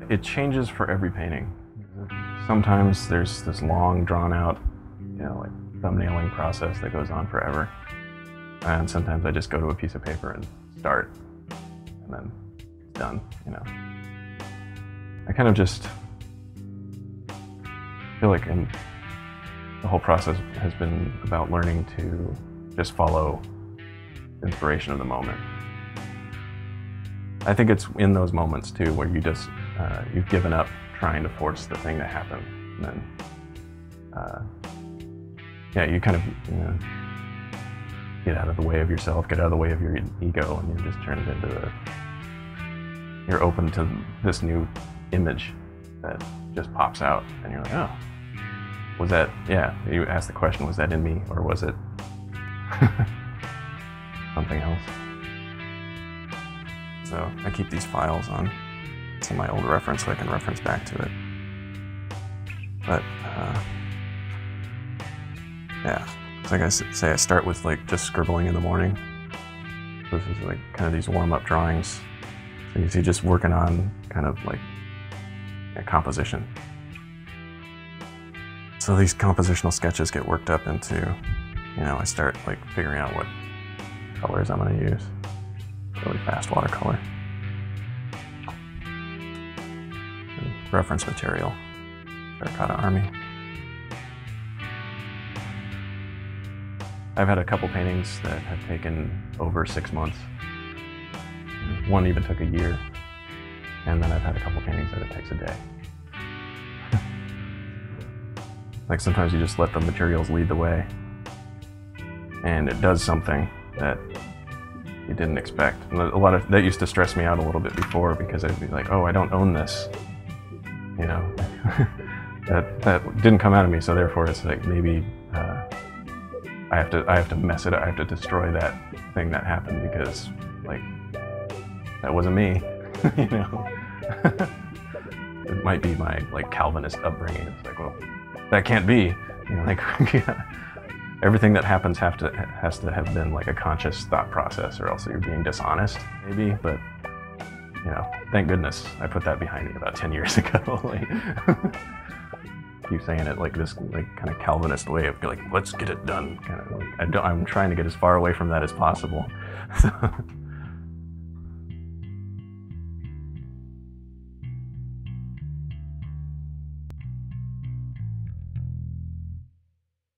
it changes for every painting. Sometimes there's this long, drawn-out, you know, like thumbnailing process that goes on forever, and sometimes I just go to a piece of paper and start, and then it's done. You know, I kind of just feel like the whole process has been about learning to just follow the inspiration of the moment. I think it's in those moments too where you just you've given up trying to force the thing to happen, and then yeah, you kind of, you know, get out of the way of yourself, get out of the way of your ego, and you just turn it into you're open to this new image that just pops out, and you're like, oh, was that, yeah, you ask the question, was that in me, or was it something else? So I keep these files on some of my old reference so I can reference back to it. But yeah, so like I say, I start with like just scribbling in the morning. This is like kind of these warm-up drawings. So you see, just working on kind of like a composition. So these compositional sketches get worked up into, you know, I start like figuring out what colors I'm going to use. Really fast watercolor. And reference material, Terracotta Army. I've had a couple paintings that have taken over 6 months. One even took a year. And then I've had a couple paintings that it takes a day. Like sometimes you just let the materials lead the way, and it does something that you didn't expect. And a lot of that used to stress me out a little bit before, because I'd be like, oh, I don't own this, you know. that didn't come out of me, so therefore it's like maybe I have to mess it up. I have to destroy that thing that happened, because like that wasn't me. You know. It might be my like Calvinist upbringing. It's like, well, that can't be, you know, like everything that happens has to have been like a conscious thought process, or else you're being dishonest, maybe. But you know, thank goodness I put that behind me about 10 years ago. Like, keep saying it like this, like kind of Calvinist way of like, let's get it done. Kind of like I'm trying to get as far away from that as possible.